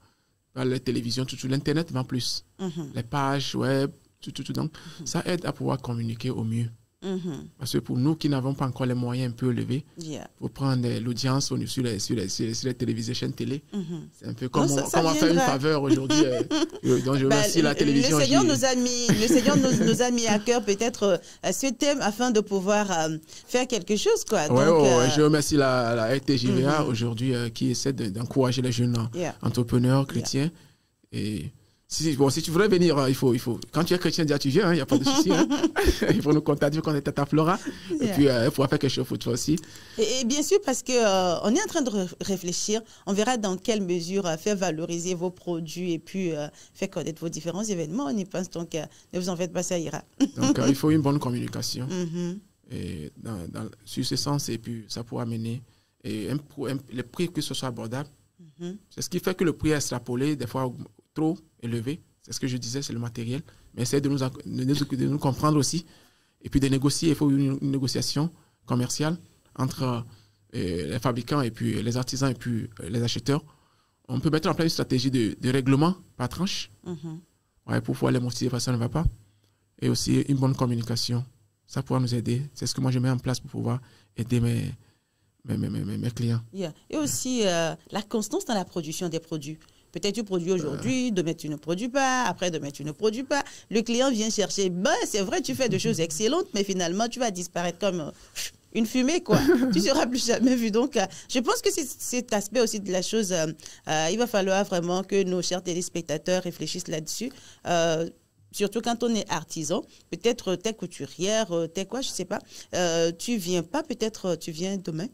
pas la télévision, tout, tout l'Internet vend plus. Mm-hmm. Les pages web, tout, tout, tout. Donc, mm-hmm. ça aide à pouvoir communiquer au mieux. Mm-hmm. Parce que pour nous qui n'avons pas encore les moyens un peu élevés, yeah. pour prendre l'audience sur les, sur, les, sur, les, sur les télévisions, chaînes télé, mm-hmm. c'est un peu comme non, ça, on, ça comme on fait une faveur aujourd'hui. euh, donc je remercie bah, la télévision. Le Seigneur, nous a, mis, le Seigneur nous, nous a mis à cœur peut-être euh, ce thème afin de pouvoir euh, faire quelque chose. Quoi. Ouais, donc, ouais, euh... je remercie la, la R T G V A mm-hmm. aujourd'hui euh, qui essaie d'encourager les jeunes yeah. entrepreneurs chrétiens. Yeah. Et Si, bon, si tu voudrais venir, il faut, il faut. Quand tu es chrétien, déjà tu viens, il hein, n'y a pas de souci. Hein. Il faut nous contacter quand on est à ta Flora. Yeah. Et puis, il euh, faudra faire quelque chose pour toi aussi. Et, et bien sûr, parce qu'on euh, est en train de réfléchir, on verra dans quelle mesure euh, faire valoriser vos produits et puis euh, faire connaître vos différents événements. On y pense, donc euh, ne vous en faites pas, ça ira. Donc, euh, il faut une bonne communication mm-hmm. et dans, dans, sur ce sens, et puis ça pourra mener. Et un, un, le prix, que ce soit abordable, mm-hmm. c'est ce qui fait que le prix est extrapolé, des fois trop élevé, c'est ce que je disais, c'est le matériel, mais essayez de nous, de, nous, de nous comprendre aussi, et puis de négocier, il faut une, une négociation commerciale entre euh, les fabricants et puis les artisans et puis euh, les acheteurs. On peut mettre en place une stratégie de, de règlement par tranche, mm-hmm. ouais, pour pouvoir les motiver parce que ça ne va pas, et aussi une bonne communication, ça pourra nous aider, c'est ce que moi je mets en place pour pouvoir aider mes, mes, mes, mes, mes clients. Yeah. Et aussi euh, la constance dans la production des produits. Peut-être tu produis aujourd'hui, demain tu ne produis pas, après demain tu ne produis pas. Le client vient chercher, ben, c'est vrai, tu fais des choses excellentes, mais finalement tu vas disparaître comme euh, une fumée, quoi. Tu ne seras plus jamais vu. Donc, euh, je pense que c'est cet aspect aussi de la chose, euh, euh, il va falloir vraiment que nos chers téléspectateurs réfléchissent là-dessus. Euh, Surtout quand on est artisan, peut-être t'es couturière, t'es quoi, je ne sais pas. Euh, tu viens pas, peut-être tu viens demain,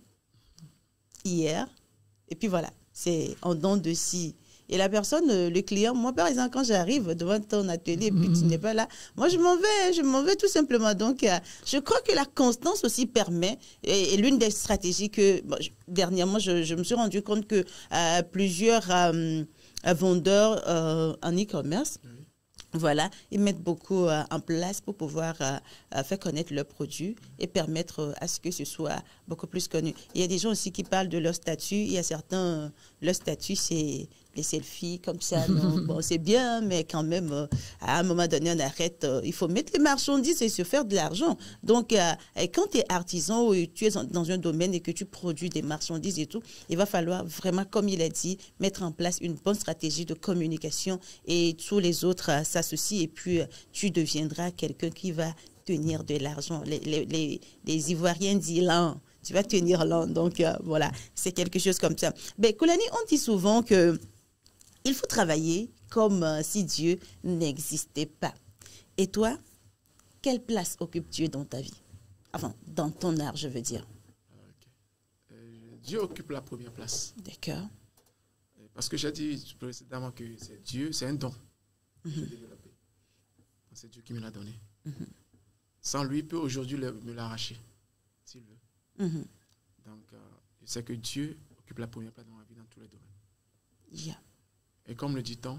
hier, et puis voilà, c'est en don de scie. Et la personne, le client, moi par exemple, quand j'arrive devant ton atelier et puis tu n'es pas là, moi je m'en vais, je m'en vais tout simplement. Donc, euh, je crois que la constance aussi permet, et, et l'une des stratégies que, bon, je, dernièrement, je, je me suis rendu compte que euh, plusieurs euh, vendeurs euh, en e-commerce, oui. Voilà, ils mettent beaucoup euh, en place pour pouvoir euh, faire connaître leurs produits et permettre euh, à ce que ce soit beaucoup plus connu. Il y a des gens aussi qui parlent de leur statut. Il y a certains, euh, leur statut, c'est les selfies comme ça. Bon, c'est bien, mais quand même, euh, à un moment donné, on arrête. Euh, il faut mettre les marchandises et se faire de l'argent. Donc, euh, quand tu es artisan ou tu es dans un domaine et que tu produis des marchandises et tout, il va falloir vraiment, comme il a dit, mettre en place une bonne stratégie de communication et tous les autres euh, s'associent et puis euh, tu deviendras quelqu'un qui va tenir de l'argent. Les, les, les, les Ivoiriens disent l'an. Tu vas tenir l'an. Donc, euh, voilà, c'est quelque chose comme ça. Mais Koulani, on dit souvent que il faut travailler comme euh, si Dieu n'existait pas. Et toi, quelle place occupes-tu dans ta vie? Enfin, dans ton art, je veux dire. Okay. Euh, Dieu occupe la première place. D'accord. Parce que j'ai dit précédemment que c'est Dieu, c'est un don que mm-hmm. j'ai développé. C'est Dieu qui me l'a donné. Mm-hmm. Sans lui, il peut aujourd'hui me l'arracher, s'il veut. Mm-hmm. Donc, euh, je sais que Dieu occupe la première place dans ma vie dans tous les domaines. Yeah. Et comme le dit-on,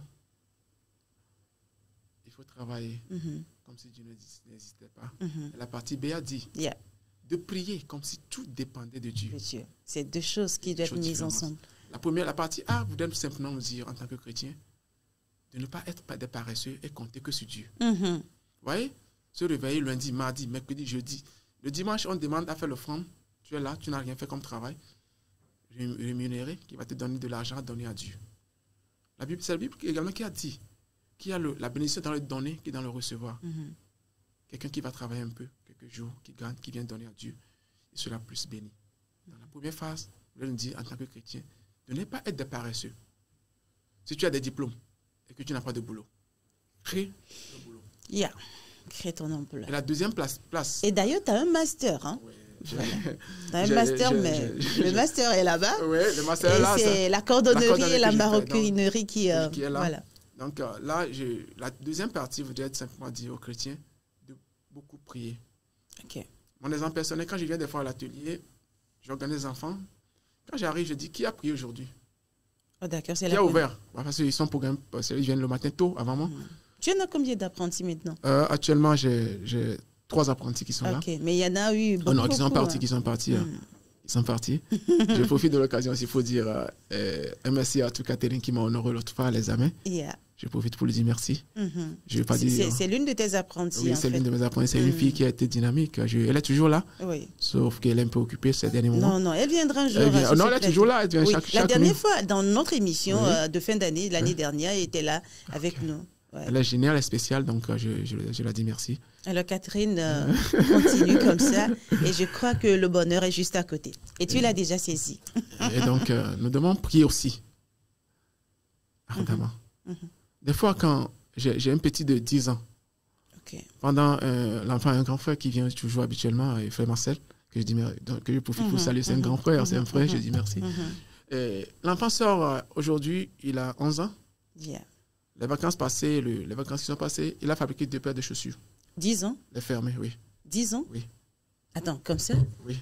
il faut travailler mm-hmm. comme si Dieu n'existait pas. Mm-hmm. La partie B a dit yeah. de prier comme si tout dépendait de Dieu. Dieu. C'est deux choses qui doivent être mises ensemble. La première, la partie A, vous donne simplement nous dire, en tant que chrétien, de ne pas être des paresseux et compter que sur Dieu. Mm-hmm. Vous voyez, se réveiller lundi, mardi, mercredi, jeudi. Le dimanche, on demande à faire l'offrande. Tu es là, tu n'as rien fait comme travail. Rémunéré, qui va te donner de l'argent à donner à Dieu. La Bible, c'est la Bible également qui a dit qu'il y a le, la bénédiction dans le donner qui est dans le recevoir. Mm-hmm. Quelqu'un qui va travailler un peu, quelques jours, qui gagne, qui vient donner à Dieu, il sera plus béni. Dans la première phase, je vais nous dire en tant que chrétien, de ne pas être des paresseux. Si tu as des diplômes et que tu n'as pas de boulot, crée le boulot. Yeah. Crée ton emploi. Et la deuxième place. place et d'ailleurs, tu as un master. Hein? Ouais. Voilà. Tu as un master, je, je, je, mais le master est là-bas. Oui, le master est là. C'est la cordonnerie et la maroquinerie qui, euh, qui est là. Voilà. Donc euh, là, je, la deuxième partie voudrait être simplement dire aux chrétiens de beaucoup prier. Okay. Mon exemple personnel, quand je viens des fois à l'atelier, j'organise les enfants. Quand j'arrive, je dis, qui a prié aujourd'hui? Oh, d'accord, c'est Qui la a ouvert? Parce qu'ils sont programmés, parce qu'ils viennent le matin tôt, avant moi. Mmh. Tu en as combien d'apprentis maintenant? Euh, actuellement, j'ai, j'ai trois apprentis qui sont là. Ok, mais il y en a eu beaucoup. Oh non, qui sont beaucoup, partis, hein. qui sont partis. Mmh. hein. Ils sont partis. Je profite de l'occasion, s'il faut dire euh, euh, un merci à toute Catherine qui m'a honoré l'autre fois à l'examen. Yeah. Je profite pour lui dire merci. Mm-hmm. Je vais pas C'est, dire. c'est, c'est l'une de tes apprentis. Oui, en c'est fait. l'une de mes apprentis. C'est Mm. une fille qui a été dynamique. Je- elle est toujours là, Oui. sauf qu'elle est un peu occupée ces derniers moments. Non, non, elle viendra un jour. Elle vient- sur non, ce elle est plateau. toujours là. Elle vient Oui. chaque, La chaque dernière nuit. fois, dans notre émission Oui. euh, de fin d'année, l'année Oui. dernière, elle était là avec nous. Ouais. Elle est géniale, elle est spéciale, donc euh, je, je, je la dis merci. Alors Catherine, euh, continue comme ça et je crois que le bonheur est juste à côté. Et tu Oui. l'as déjà saisi. Et donc, euh, nous devons prier aussi, ardemment. Mhm. Des fois, quand j'ai, j'ai un petit de dix ans, Ok. pendant euh, l'enfant, un grand frère qui vient toujours habituellement, euh, frère Marcel, que je, dis, mer- donc, que je profite pour Mhm, saluer, c'est un mhm, grand frère, c'est un mhm, frère, je mhm, dis merci. Mhm. Et l'enfant sort euh, aujourd'hui, il a onze ans. Yeah. Les vacances passées, le- les vacances qui sont passées, il a fabriqué deux paires de chaussures. dix ans Les fermées, oui. dix ans Oui. Attends, comme ça? Oui.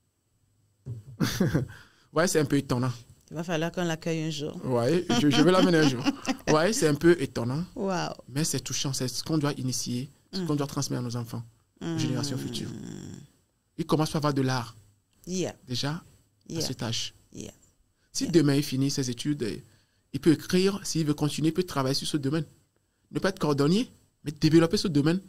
Ouais, c'est un peu étonnant. Il va falloir qu'on l'accueille un jour. Ouais, je, je vais l'amener un jour. Ouais, c'est un peu étonnant, Waouh. mais c'est touchant. C'est ce qu'on doit initier, ce qu'on doit transmettre à nos enfants, aux générations futures. Ils commencent par avoir de l'art, Yeah. déjà, à Yeah. cet âge. Yeah. Si Yeah. demain il finit ses études, eh, il peut écrire, s'il veut continuer, il peut travailler sur ce domaine. Ne pas être cordonnier, mais développer ce domaine.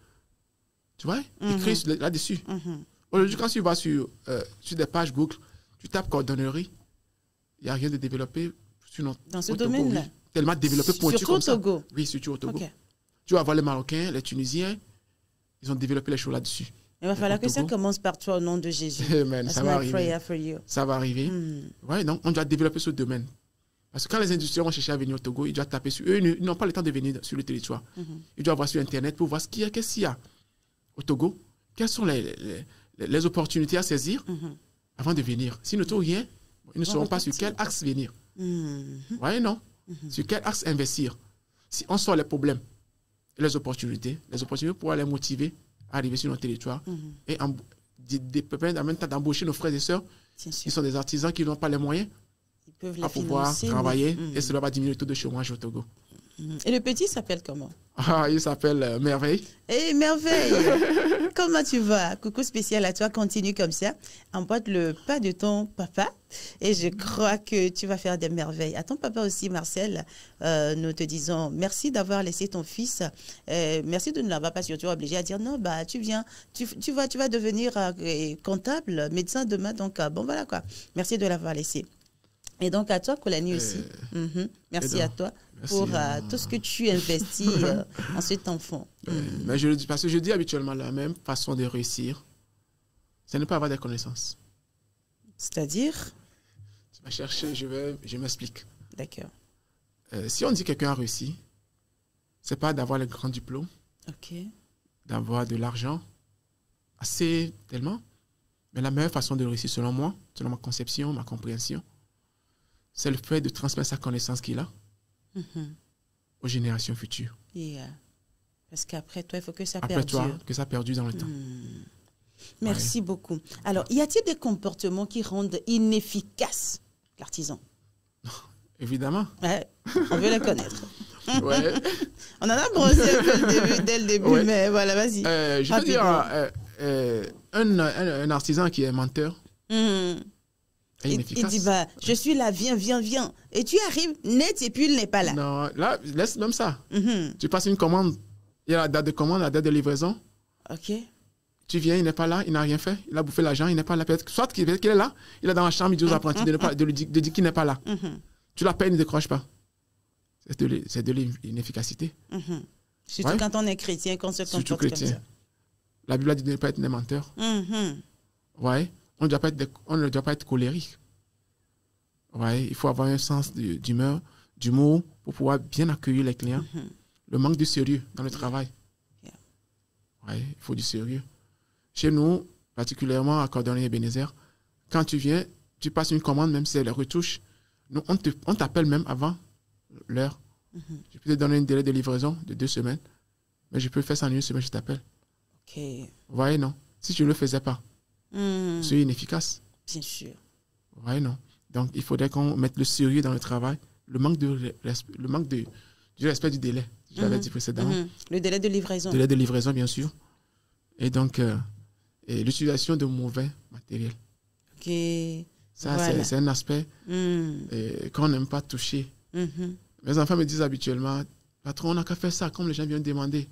Tu vois, écrire sur- là-dessus. Mhm. Aujourd'hui, quand tu vas sur, euh, sur des pages Google, tu tapes cordonnerie, il n'y a rien de développé sur notre, Dans ce au Togo, domaine-là? oui. Tellement développé pointu Surtout comme au ça. Togo? Oui, surtout au Togo. Ok. Tu vas voir les Marocains, les Tunisiens, ils ont développé les choses là-dessus. Il va falloir au que ça Togo. commence par toi au nom de Jésus. Amen, That's ça va my arriver. prayer for you. Ça va arriver. Mm. Ouais, donc on doit développer ce domaine. Parce que quand les industriels vont chercher à venir au Togo, ils doivent taper sur eux. Ils ne- ils n'ont pas le temps de venir sur le territoire. Mhm. Ils doivent voir sur Internet pour voir ce qu'il y a, qu'est-ce qu'il y a au Togo. Quelles sont les, les, les- les opportunités à saisir Mhm. avant de venir. S'ils ne trouvent rien, ils ne Vont sauront pas sur repartir. quel axe venir. Mhm. Ouais, non. Sur quel axe investir. Si on sort les problèmes et les opportunités, les opportunités pour les motiver à arriver sur notre territoire Mhm. et en, de- de- permettre en même temps d'embaucher nos frères et sœurs Bien qui sûr. sont des artisans qui n'ont pas les moyens Ils peuvent à les pouvoir financer. travailler mais- et cela va diminuer le taux de chômage au Togo. Mhm. Et le petit s'appelle comment? Ah, il s'appelle euh, Merveille. Eh, merveille! Comment tu vas? Coucou spécial à toi, continue comme ça. Emporte le pas de ton papa et je crois que tu vas faire des merveilles. À ton papa aussi, Marcel, euh, nous te disons merci d'avoir laissé ton fils. Euh, merci de ne l'avoir pas surtout obligé à dire non, bah, tu viens, tu, tu, vas, tu vas devenir euh, comptable, médecin demain. Donc, euh, bon, voilà quoi. Merci de l'avoir laissé. Et donc, à toi, Kolani aussi. Mhm. Merci donc, à toi merci, pour euh, euh, tout ce que tu investis euh, en cet enfant. Euh, Mais je le dis parce que je dis habituellement la même façon de réussir, c'est ne pas avoir des connaissances. C'est-à-dire? Tu vas chercher, je vais, je m'explique. D'accord. Euh, si on dit que quelqu'un a réussi, c'est pas d'avoir le grand diplôme, Ok. d'avoir de l'argent, assez tellement. Mais la meilleure façon de réussir, selon moi, selon ma conception, ma compréhension, c'est le fait de transmettre sa connaissance qu'il a Mhm. aux générations futures. Yeah. Parce qu'après toi, il faut que ça Après perdure. toi, que ça perdu dans le temps. Hmm. Merci beaucoup. Alors, y a-t-il des comportements qui rendent inefficace l'artisan? Évidemment. Ouais, on veut les connaître. Ouais. On en a brossé un peu le début- dès le début, Ouais. mais voilà, vas-y. Euh, je veux dire, Rapidement. euh, euh, un, un- un artisan qui est menteur Hmm. est Il, il inefficace. dit, bah, je suis là, viens, viens, viens. Et tu arrives net et puis il n'est pas là. Non, là, laisse même ça. Mhm. Tu passes une commande, il y a la date de commande, la date de livraison. Ok. Tu viens, il n'est pas là, il n'a rien fait, il a bouffé l'argent, il n'est pas là. Peut-être- Soit qu'il qu'il est là, il est dans la chambre, il dit aux apprentis de, ne pas, de, lui dire, de dire qu'il n'est pas là. Mhm. Tu l'appelles, il ne décroche pas. C'est de, l'é- c'est de l'inefficacité. Mhm. Surtout Ouais. quand on est chrétien, qu'on se Surtout comporte comme chrétien. ça. La Bible a dit de ne pas être des menteurs. Mhm. Ouais. On, doit pas être des- on ne doit pas être colérique. Ouais. Il faut avoir un sens de- d'humeur, d'humour pour pouvoir bien accueillir les clients. Mhm. Le manque de sérieux dans le travail. Yeah. Ouais, il faut du sérieux. Chez nous, particulièrement à Cordonnier et Ebenezer, quand tu viens, tu passes une commande, même si c'est les retouches, nous, on te- on t'appelle même avant l'heure. Mhm. Je peux te donner un délai de livraison de deux semaines, mais je peux faire ça en une semaine, je t'appelle. Ok. Vous voyez, non? Si je ne le faisais pas, Mmh. je suis inefficace. Bien sûr. Oui, non. Donc, il faudrait qu'on mette le sérieux dans le travail, le manque de respect, le manque de, du respect du délai, je l'avais Mmh. dit précédemment. Mmh. Le délai de livraison. Délai de livraison, bien sûr. Et donc, euh, et l'utilisation de mauvais matériel. Ok. Ça, Voilà. c'est, c'est un aspect Mmh. euh, qu'on n'aime pas toucher. Mmh. Mes enfants me disent habituellement, patron, on n'a qu'à faire ça, comme les gens viennent demander.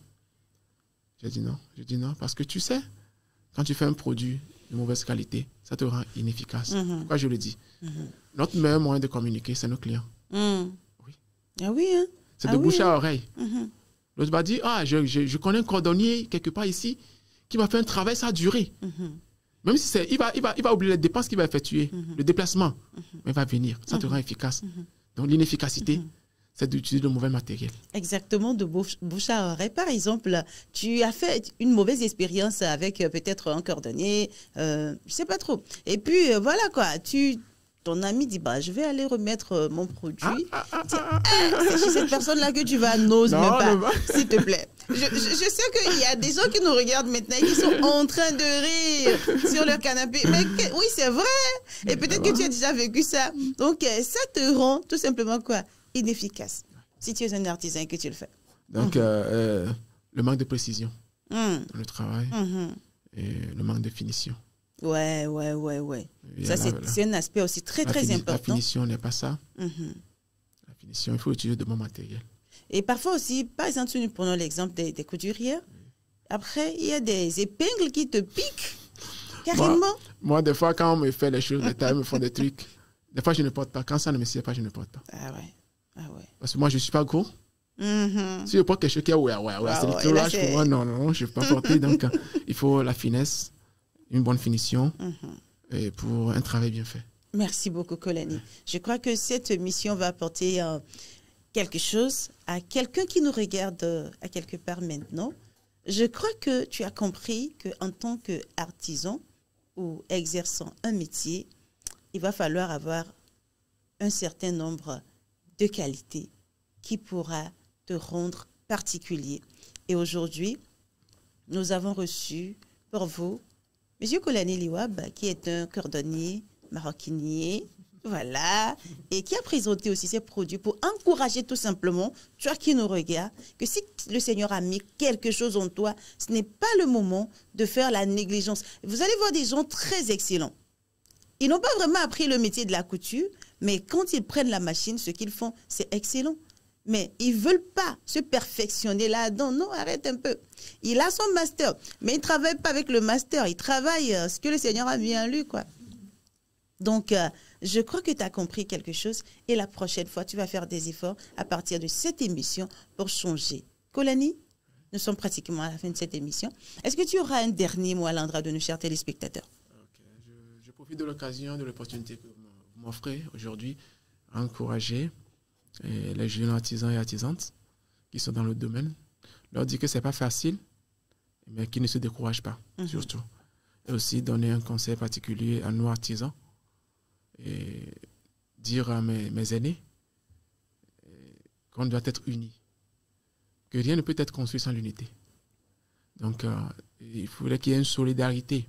J'ai dit non. Je dis non, parce que tu sais, quand tu fais un produit de mauvaise qualité, ça te rend inefficace. Mmh. Pourquoi je le dis? Mmh. Notre meilleur moyen de communiquer, c'est nos clients. Mmh. Oui. Ah oui, hein? C'est Ah de oui, bouche hein? à oreille. Mmh. L'autre va dire, ah, je, je, je connais un cordonnier quelque part ici qui m'a fait un travail, ça a duré. Mmh. Même si c'est, il va, il va, il va oublier les dépenses qu'il va effectuer, Mhm. le déplacement, Mhm. mais il va venir. Ça te Mhm. rend efficace. Mhm. Donc l'inefficacité, Mhm. c'est d'utiliser le mauvais matériel. Exactement, de bouche, bouche à oreille. Par exemple, tu as fait une mauvaise expérience avec euh, peut-être un cordonnier, euh, je sais pas trop. Et puis, euh, voilà quoi, tu, ton ami dit, bah, je vais aller remettre euh, mon produit. Ah, ah, Tu- ah, Ah, c'est chez cette personne-là que tu vas, n'ose Non, même pas, ne va- s'il te plaît. Je, je, je sais qu'il y a des gens qui nous regardent maintenant et qui sont en train de rire sur leur canapé. Mais que- oui, c'est vrai. Et peut-être que tu as déjà vécu ça. Donc, euh, ça te rend tout simplement quoi? Inefficace. Si tu es un artisan et que tu le fais. Donc, Mhm. euh, euh, le manque de précision Mhm. dans le travail Mhm. et le manque de finition. Ouais, ouais, ouais, ouais. Il y Ça, a c'est la- c'est un aspect aussi très, la très fini- La important. finition n'est pas ça. Mhm. La finition, il faut utiliser de bons matériels. Et parfois aussi, par exemple, si nous prenons l'exemple des, des couturières, après, il y a des épingles qui te piquent carrément. Moi, des fois, quand on me fait les choses, les tailles me font des trucs. Des fois, je ne porte pas. Quand ça ne me sied pas, je ne porte pas. Ah ouais, ah ouais. Parce que moi, je ne suis pas gros. Mhm. Si je porte quelque chose qui est ouais, ouais, ouais, Ah c'est ouais, le trop là, large c'est- pour moi. Non, non, non, je ne peux pas porter. Donc, euh, il faut la finesse, une bonne finition Mhm. et pour un travail bien fait. Merci beaucoup, Kolani. Je crois que cette mission va apporter euh, quelque chose à quelqu'un qui nous regarde euh, à quelque part maintenant. Je crois que tu as compris qu'en tant qu'artisan ou exerçant un métier, il va falloir avoir un certain nombre de qualités qui pourra te rendre particulier. Et aujourd'hui, nous avons reçu pour vous M. Kolani Liwab, qui est un cordonnier maroquinier, voilà, et qui a présenté aussi ses produits pour encourager tout simplement, toi qui nous regardes, que si le Seigneur a mis quelque chose en toi, ce n'est pas le moment de faire la négligence. Vous allez voir des gens très excellents. Ils n'ont pas vraiment appris le métier de la couture, mais quand ils prennent la machine, ce qu'ils font, c'est excellent. Mais ils ne veulent pas se perfectionner là-dedans. Non, arrête un peu. Il a son master, mais il ne travaille pas avec le master. Il travaille euh, ce que le Seigneur a mis en lui, quoi. Donc, euh, je crois que tu as compris quelque chose. Et la prochaine fois, tu vas faire des efforts à partir de cette émission pour changer. Kolani, nous sommes pratiquement à la fin de cette émission. Est-ce que tu auras un dernier mot à l'endroit de nos chers téléspectateurs? Ok, Je, je profite de l'occasion, de l'opportunité que vous m'offrez aujourd'hui à encourager eh, les jeunes artisans et artisantes qui sont dans le domaine, leur dire que ce n'est pas facile, mais qu'ils ne se découragent pas, Mhm. surtout. Et aussi donner un conseil particulier à nos artisans et dire à mes, mes aînés eh, qu'on doit être unis, que rien ne peut être construit sans l'unité. Donc, euh, il faudrait qu'il y ait une solidarité,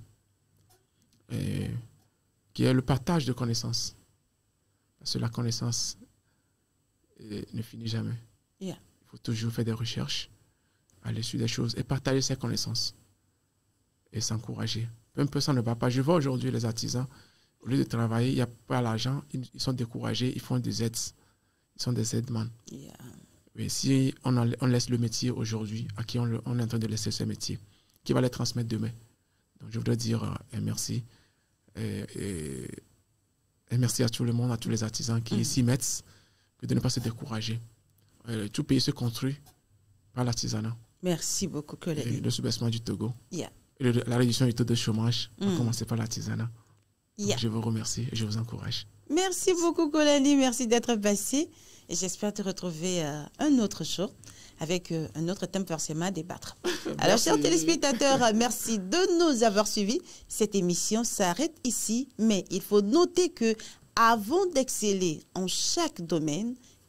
et qu'il y ait le partage de connaissances. Parce que la connaissance eh, ne finit jamais. Yeah. Il faut toujours faire des recherches, aller sur des choses et partager ses connaissances et s'encourager. Peu peu ça ne va pas. Je vois aujourd'hui les artisans, au lieu de travailler, il n'y a pas l'argent, ils, ils sont découragés, ils font des aides. Ils sont des aides-man. Yeah. Mais si on, en, on laisse le métier aujourd'hui, à qui on, le, on est en train de laisser ce métier, qui va les transmettre demain. Donc je voudrais dire euh, merci. Et, et, et merci à tout le monde, à tous les artisans qui Mm. s'y mettent, que de ne pas se décourager. Euh, tout pays se construit par l'artisanat. Merci beaucoup, Et Kolani. le sous-baissement du Togo. Yeah. Et le- la réduction du taux de chômage Mm. a commencé par l'artisanat. Donc, Yeah. je vous remercie et je vous encourage. Merci beaucoup, Kolani. Merci d'être passé. Et j'espère te retrouver euh, un autre jour avec euh, un autre thème forcément à débattre. Alors, chers téléspectateurs, euh, merci de nous avoir suivis. Cette émission s'arrête ici, mais il faut noter que avant d'exceller en chaque domaine,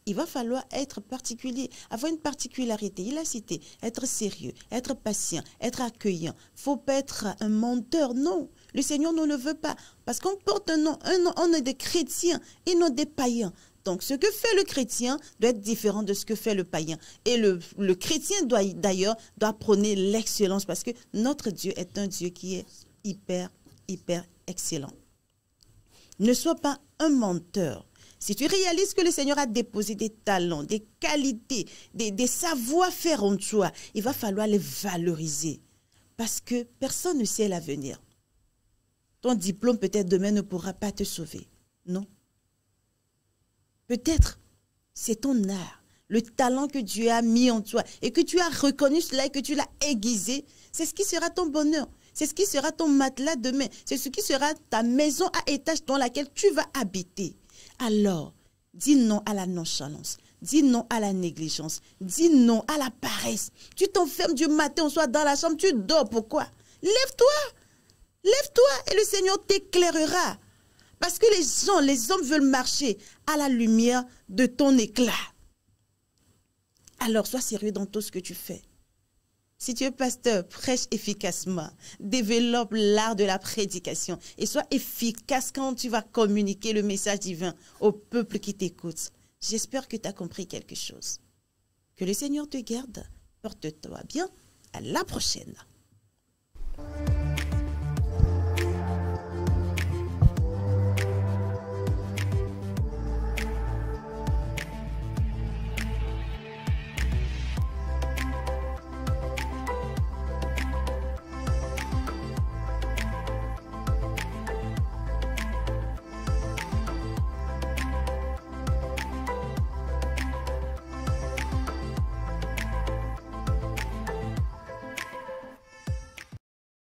il va falloir être particulier, avoir une particularité. Il a cité être sérieux, être patient, être accueillant. Il ne faut pas être un menteur. Non, le Seigneur ne le veut pas. Parce qu'on porte un nom, un nom, on est des chrétiens et non des païens. Donc, ce que fait le chrétien doit être différent de ce que fait le païen. Et le, le chrétien doit d'ailleurs doit prôner l'excellence parce que notre Dieu est un Dieu qui est hyper, hyper excellent. Ne sois pas un menteur. Si tu réalises que le Seigneur a déposé des talents, des qualités, des, des savoir-faire en toi, il va falloir les valoriser. Parce que personne ne sait l'avenir. Ton diplôme peut-être demain ne pourra pas te sauver. Non. Peut-être, c'est ton art, le talent que Dieu a mis en toi et que tu as reconnu cela et que tu l'as aiguisé. C'est ce qui sera ton bonheur. C'est ce qui sera ton matelas demain. C'est ce qui sera ta maison à étage dans laquelle tu vas habiter. Alors, dis non à la nonchalance. Dis non à la négligence. Dis non à la paresse. Tu t'enfermes du matin au soir dans la chambre, tu dors. Pourquoi? Lève-toi. Lève-toi et le Seigneur t'éclairera. Parce que les gens, les hommes veulent marcher à la lumière de ton éclat. Alors, sois sérieux dans tout ce que tu fais. Si tu es pasteur, prêche efficacement. Développe l'art de la prédication. Et sois efficace quand tu vas communiquer le message divin au peuple qui t'écoute. J'espère que tu as compris quelque chose. Que le Seigneur te garde. Porte-toi bien. À la prochaine.